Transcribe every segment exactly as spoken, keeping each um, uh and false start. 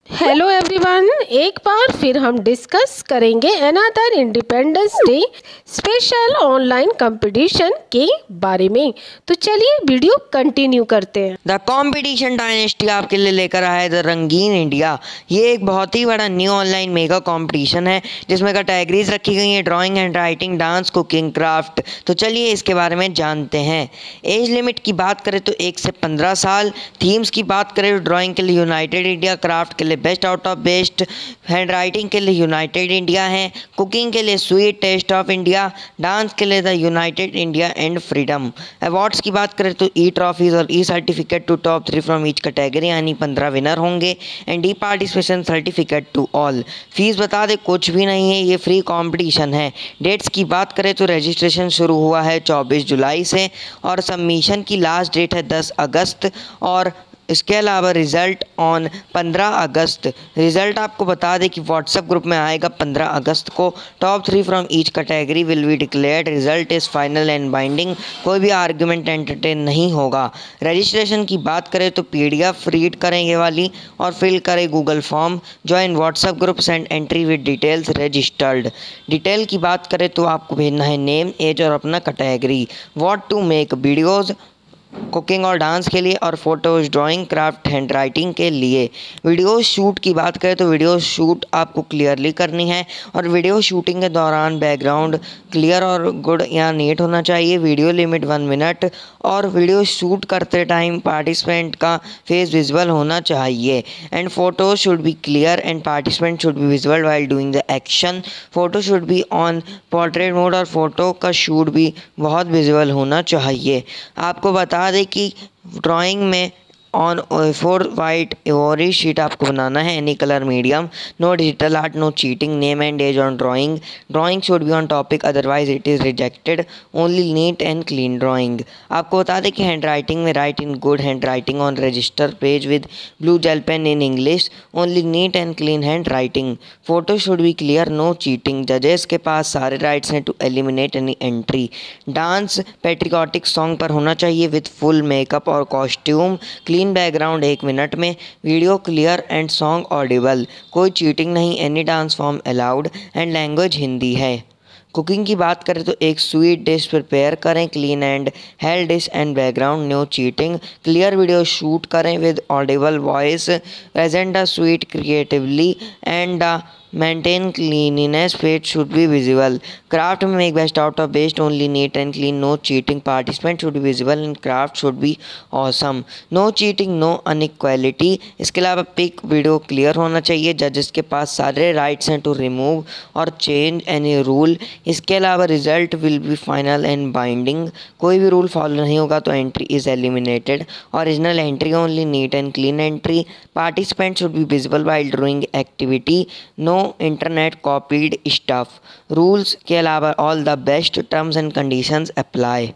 Hello everyone, एक बार फिर हम डिस्कस करेंगे another Independence Day special online competition के बारे में। तो चलिए वीडियो कंटिन्यू करते हैं। द कंपटीशन डायनेस्टी आपके लिए लेकर आया है द रंगीन इंडिया। ये एक बहुत ही बड़ा न्यू ऑनलाइन मेगा कंपटीशन है जिसमें कैटेगरीज रखी गई हैं drawing, hand writing, dance, cooking, craft. तो चलिए इसके बारे में जानते हैं। एज लिमिट की बात करें तो एक से पंद्रह साल। थीम्स की बात करें तो ड्राइंग के लिए यूनाइटेड इंडिया, क्राफ्ट के लिए best out of best, hand writing के लिए यूनाइटेड इंडिया है, कुकिंग के लिए sweet taste of India, dance के लिए the United India and freedom. Awards की बात करें तो ई ट्रॉफीज और e certificate to top three from each category, यानी पंद्रह विनर होंगे and e participation certificate to all. Fees बता दे कुछ भी नहीं है, ये फ्री कंपटीशन है। डेट्स की बात करें तो रजिस्ट्रेशन शुरू हुआ है चौबीस जुलाई से और सबमिशन की लास्ट डेट है दस अगस्त और इसके अलावा रिज़ल्ट ऑन पंद्रह अगस्त। रिज़ल्ट आपको बता दें कि व्हाट्सएप ग्रुप में आएगा पंद्रह अगस्त को। Top three from each category will be declared. Result is final and binding. कोई भी आर्ग्यूमेंट एंटरटेन नहीं होगा। रजिस्ट्रेशन की बात करें तो पीडीएफ रीड करें ये वाली और फिल करें Google form. Join WhatsApp group and entry with details registered. Detail की बात करें तो आपको भेजना है नेम, एज और अपना category. What to make videos cooking और डांस के लिए और photos, drawing, craft, hand writing के लिए। वीडियो शूट की बात करें तो वीडियो शूट आपको क्लियरली करनी है और वीडियो शूटिंग के दौरान बैकग्राउंड क्लियर और गुड या नीट होना चाहिए। वीडियो लिमिट वन मिनट और वीडियो शूट करते टाइम पार्टिसिपेंट का फेस विजुअल होना चाहिए and photo should be clear and participant should be visual while doing the action. Photo should be on portrait mode और photo का shoot भी बहुत visual होना चाहिए। आपको बता बता दें कि ड्राइंग में on four white ivory sheet आपको बनाना है, any colour medium. No digital art, no cheating, name and age on drawing. Drawing should be on topic otherwise it is rejected. Only neat and clean drawing. आपको बता दें कि hand writing में write in good hand writing on register page with blue gel pen in English. Only neat and clean hand writing. Photo should be clear, no cheating. जजेस के पास सारे rights हैं to eliminate any entry. Dance patriotic song पर होना चाहिए with full makeup और costume. Clean background एक मिनट में। Video clear and song audible. कोई चीटिंग नहीं, any dance form allowed and language Hindi है। कुकिंग की बात करें तो एक स्वीट डिश प्रिपेयर करें, clean and health dish and background, no cheating. Clear video shoot करें with audible voice. Present the sweet creatively and maintain cleanliness, page should be visible. Craft में make best out of best, only neat and clean, no cheating. Participant should be visible and craft should be awesome. No cheating, no inequality. इसके अलावा pick video clear होना चाहिए। जजेस के पास सारे rights हैं टू रिमूव और चेंज एनी रूल। इसके अलावा result will be final and binding. कोई भी रूल फॉलो नहीं होगा तो entry is eliminated. Original entry, only neat and clean entry. Participant should be visible while doing activity. No internet copied stuff. Rules के अलावा all the best, terms and conditions apply.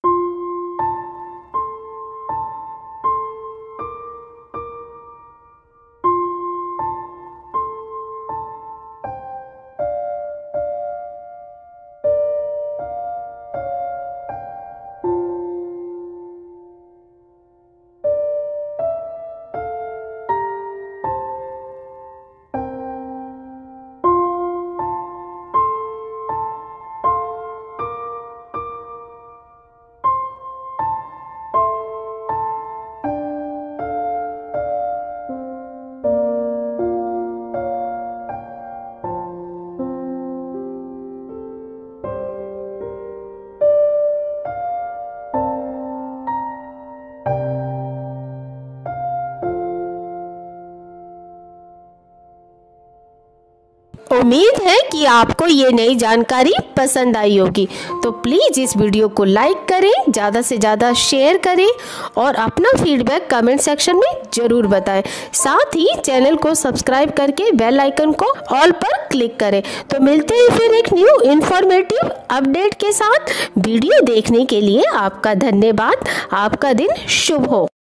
उम्मीद है कि आपको ये नई जानकारी पसंद आई होगी। तो प्लीज़ इस वीडियो को लाइक करें, ज़्यादा से ज़्यादा शेयर करें और अपना फीडबैक कमेंट सेक्शन में ज़रूर बताएं। साथ ही चैनल को सब्सक्राइब करके बेल आइकन को ऑल पर क्लिक करें। तो मिलते हैं फिर एक न्यू इन्फॉर्मेटिव अपडेट के साथ। वीडियो देखने के लिए आपका धन्यवाद। आपका दिन शुभ हो।